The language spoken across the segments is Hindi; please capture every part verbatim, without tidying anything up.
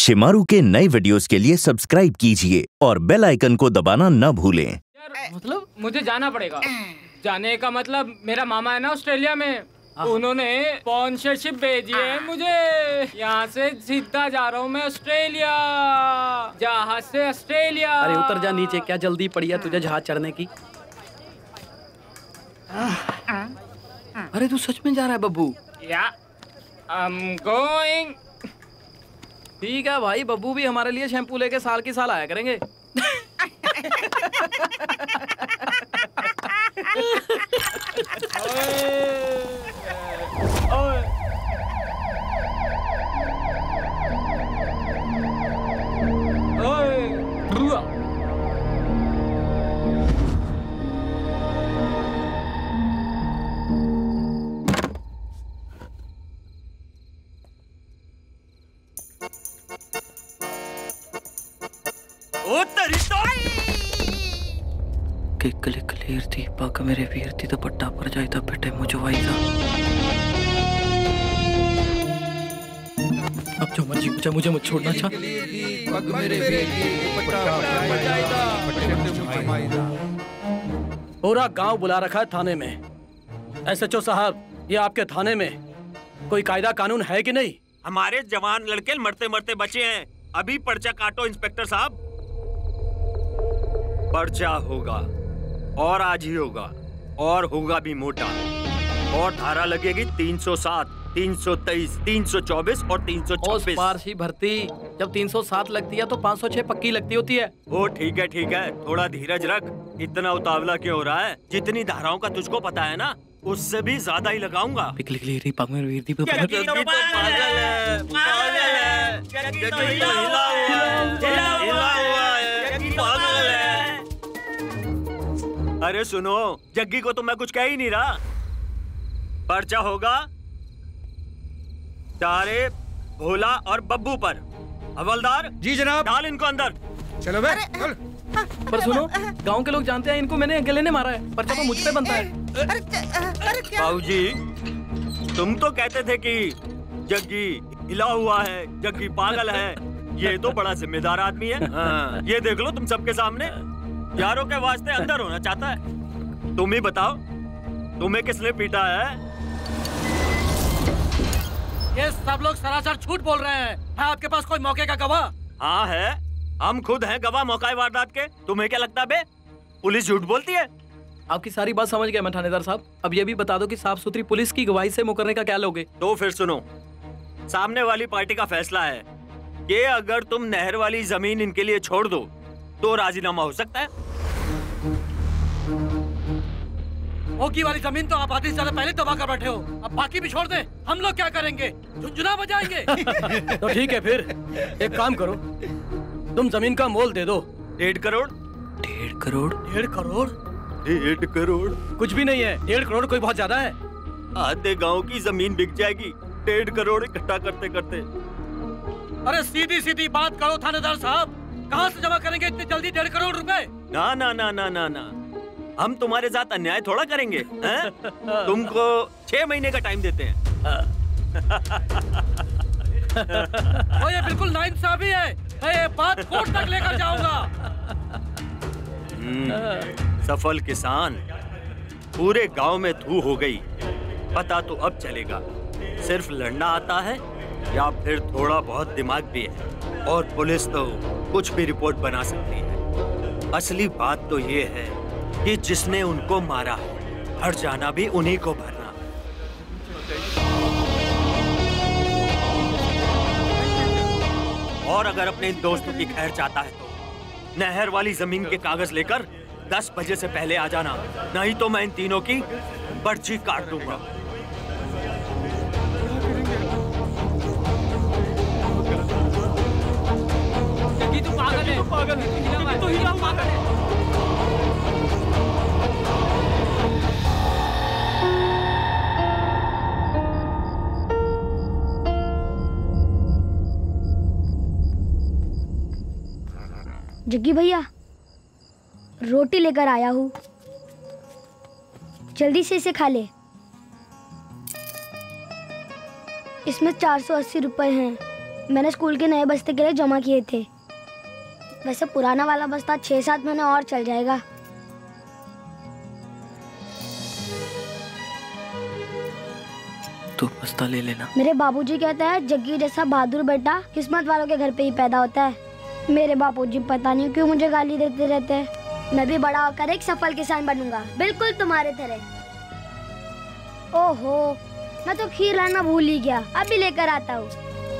शिमारू के नए वीडियोस के लिए सब्सक्राइब कीजिए और बेल आइकन को दबाना न भूलें। मतलब मुझे जाना पड़ेगा। जाने का मतलब मेरा मामा है ना ऑस्ट्रेलिया में, उन्होंने स्पॉन्सरशिप भेजी है मुझे। यहाँ से सीधा जा रहा हूँ मैं ऑस्ट्रेलिया, जहाज से ऑस्ट्रेलिया। अरे उतर जा नीचे, क्या जल्दी पड़ी है तुझे जहाज चढ़ने की? अरे तू सच में जा रहा है बब्बू? या I'm going। ठीक है भाई, बब्बू भी हमारे लिए शैम्पू लेके साल की साल आया करेंगे। कि कले कलेर थी पाक मेरे वीर थी तो पट्टा पर जाई था बेटे मुझे वाई था। अब जो मर्जी मुझे मुझे मत छोड़ना। अच्छा पूरा गांव बुला रखा है थाने में। एसएचओ साहब, ये आपके थाने में कोई कायदा कानून है कि नहीं? हमारे जवान लड़के मरते मरते बचे हैं। अभी पर्चा काटो इंस्पेक्टर साहब। पर्चा होगा और आज ही होगा, और होगा भी मोटा। और धारा लगेगी तीन सौ सात, तीन सौ तेईस, तीन सौ चौबीस और तीन सौ छब्बीस। पारसी भर्ती जब तीन सौ सात लगती है तो पाँच सौ छह पक्की लगती होती है। ओ ठीक है ठीक है, थोड़ा धीरज रख। इतना उतावला क्यों हो रहा है? जितनी धाराओं का तुझको पता है ना, उससे भी ज्यादा ही लगाऊंगा। अरे सुनो, जग्गी को तो मैं कुछ कह ही नहीं रहा। पर्चा होगा तारे, भोला और बब्बू पर। हवलदार जी जनाब। डाल इनको अंदर। चलो बे, चल। पर सुनो, गांव के लोग जानते हैं इनको मैंने अकेले ने मारा है। पर्चा तो मुझ पे बनता है। बाबूजी, तुम तो कहते थे कि जग्गी हिला हुआ है, जग्गी पागल है। ये तो बड़ा जिम्मेदार आदमी है। हाँ, ये देख लो तुम सबके सामने यारों के वास्ते अंदर होना चाहता है। तुम ही बताओ, तुम्हें किसने पीटा है? ये सब लोग सरासर झूठ बोल रहे हैं। है आपके पास कोई मौके का गवाह? हाँ है, हम खुद हैं गवाह मौका वारदात के। तुम्हें क्या लगता है बे, पुलिस झूठ बोलती है? आपकी सारी बात समझ गया मैं थानेदार साहब। अब ये भी बता दो कि साफ सुथरी पुलिस की गवाही से मुकरने का क्या लोगे? तो फिर सुनो, सामने वाली पार्टी का फैसला है कि अगर तुम नहर वाली जमीन इनके लिए छोड़ दो तो राजीनामा हो सकता है। ओकी वाली जमीन तो आप आधी से पहले तबाह कर बैठे हो। अब बाकी भी छोड़ दे, हम लोग क्या करेंगे? झुंझुना बजाएंगे। तो ठीक है, फिर एक काम करो, तुम जमीन का मोल दे दो। डेढ़ करोड़। डेढ़ करोड़? डेढ़ करोड़? डेढ़ करोड़ कुछ भी नहीं है। डेढ़ करोड़ कोई बहुत ज्यादा है। आधे गांव की जमीन बिक जाएगी डेढ़ करोड़ इकट्ठा करते करते। अरे सीधी सीधी बात करो थानेदार साहब, कहाँ से जमा करेंगे इतनी जल्दी डेढ़ करोड़ रुपए? ना ना ना ना ना ना, हम तुम्हारे साथ अन्याय थोड़ा करेंगे। हैं? तुमको छह महीने का टाइम देते हैं। तो ये बिल्कुल नाइंसाफी है। मैं ये बात कोर्ट तक लेकर जाऊंगा। सफल किसान, पूरे गांव में थू हो गई। पता तो अब चलेगा सिर्फ लड़ना आता है या फिर थोड़ा बहुत दिमाग भी है। और पुलिस तो कुछ भी रिपोर्ट बना सकती है। असली बात तो ये है कि जिसने उनको मारा है, हर जाना भी उन्हीं को भरना। और अगर अपने दोस्तों की खैर चाहता है तो नहर वाली जमीन के कागज लेकर दस बजे से पहले आ जाना, नहीं तो मैं इन तीनों की पर्ची काट दूंगा। तू पागल है, पागल है, तो हिला पागल है। जग्गी भैया, रोटी लेकर आया हूँ, जल्दी से इसे खा ले। इसमें चार सौ अस्सी रुपए हैं। मैंने स्कूल के नए बस्ते के लिए जमा किए थे। वैसे पुराना वाला बस्ता छह सात महीने और चल जाएगा। तू बस्ता ले लेना। मेरे बाबूजी कहते हैं जग्गी जैसा बहादुर बेटा किस्मत वालों के घर पे ही पैदा होता है। मेरे बापूजी पता नहीं क्यों मुझे गाली देते रहते हैं। मैं भी बड़ा होकर एक सफल किसान बनूंगा, बिल्कुल तुम्हारे तरह। ओहो, मैं तो खीर लाना भूल ही गया, अभी लेकर आता हूँ।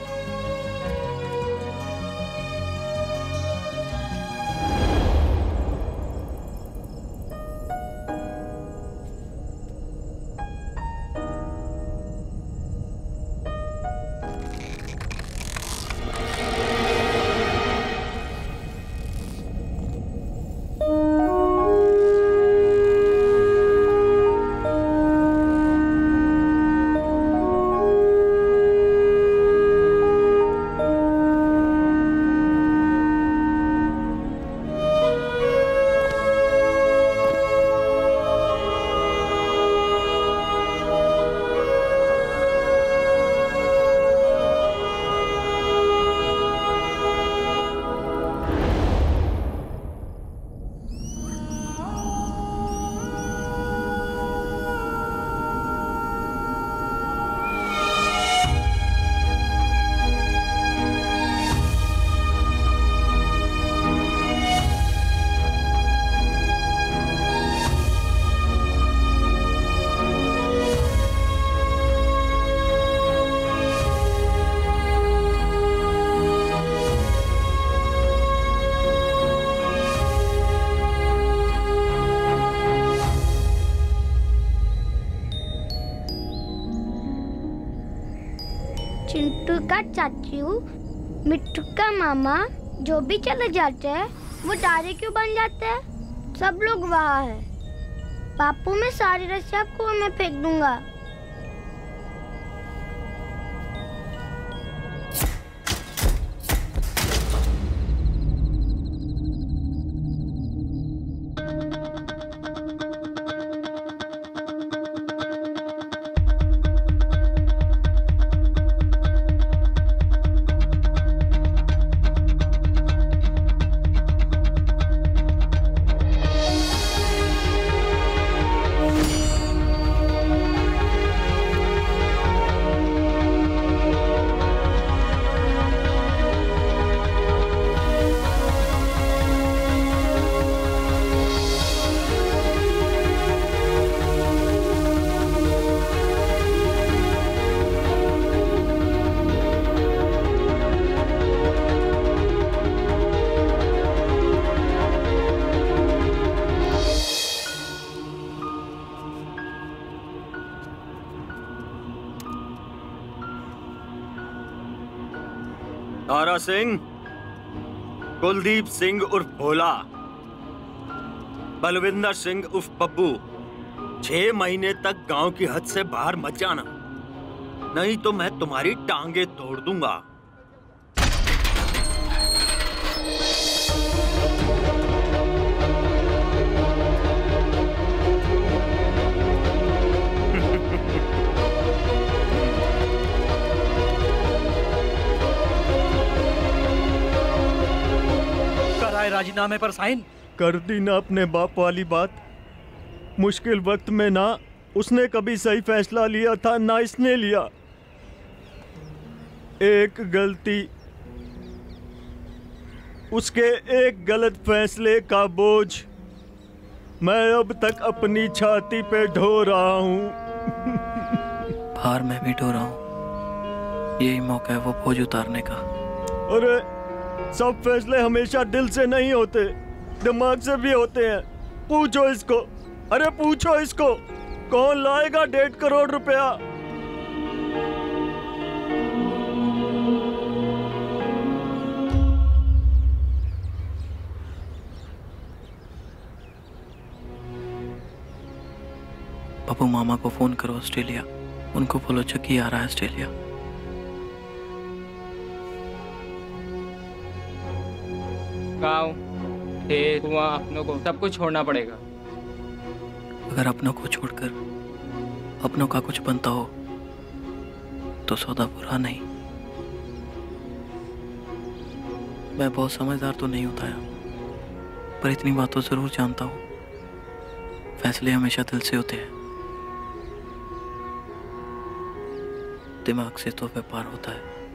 चिंटू का चाचू, मिट्टू का मामा, जो भी चले जाते हैं वो तारे क्यों बन जाते हैं? सब लोग वहाँ है। पापू मैं सारी रस्सियाँ कुएं में फेंक दूंगा। तारा सिंह, कुलदीप सिंह उर्फ भोला, बलविंदर सिंह उर्फ बब्बू, छह महीने तक गांव की हद से बाहर मत जाना, नहीं तो मैं तुम्हारी टांगे तोड़ दूंगा। राजीनामे पर साइन कर दी ना अपने बाप वाली बात। मुश्किल वक्त में ना उसने कभी सही फैसला लिया था ना इसने लिया। एक गलती, उसके एक गलत फैसले का बोझ मैं अब तक अपनी छाती पे ढो रहा हूँ। भार मैं भी ढो रहा हूँ, यही मौका है वो बोझ उतारने का। अरे सब फैसले हमेशा दिल से नहीं होते, दिमाग से भी होते हैं। पूछो इसको, अरे पूछो इसको, कौन लाएगा डेढ़ करोड़ रुपया? पप्पू मामा को फोन करो ऑस्ट्रेलिया, उनको बोलो जग्गी आ रहा है ऑस्ट्रेलिया। गाँव, खेत, कुआं, अपनों को सब कुछ छोड़ना पड़ेगा। अगर अपनों को छोड़कर अपनों का कुछ बनता हो तो सौदा बुरा नहीं। मैं बहुत समझदार तो नहीं होता यार, पर इतनी बात तो जरूर जानता हूँ, फैसले हमेशा दिल से होते हैं, दिमाग से तो व्यापार होता है।